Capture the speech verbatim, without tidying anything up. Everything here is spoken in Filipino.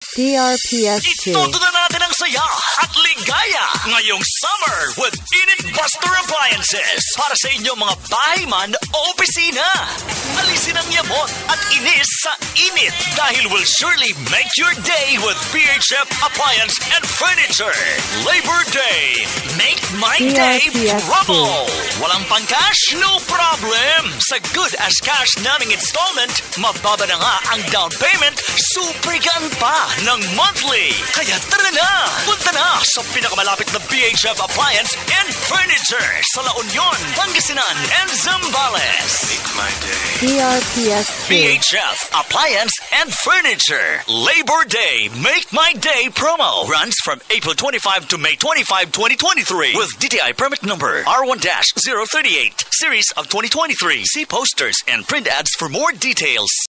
D R P S two. Ituto na natin ang saya at ligaya ngayong summer with Init Buster Appliances para sa inyong mga bahay man o opisina. Alisin ang yamot at inis sa init dahil will surely make your day with B H F Appliance and Furniture. Labor Day, make my day promo. Walang pang-cash? No problem. Sa good as cash naming installment, mababa na nga ang down payment, super gan pa ng monthly. Kaya tara na! Punta na sa pinakamalapit na B H F Appliance and Furniture sa La Union, Pangasinan, and Zambales. Make my day. D R P S two. B H F Appliance and Furniture. Labor Day, Make My Day promo runs from April twenty-fifth to May twenty-fifth, twenty twenty-three with D T I permit number R one dash zero three eight, series of twenty twenty-three. See posters and print ads for more details.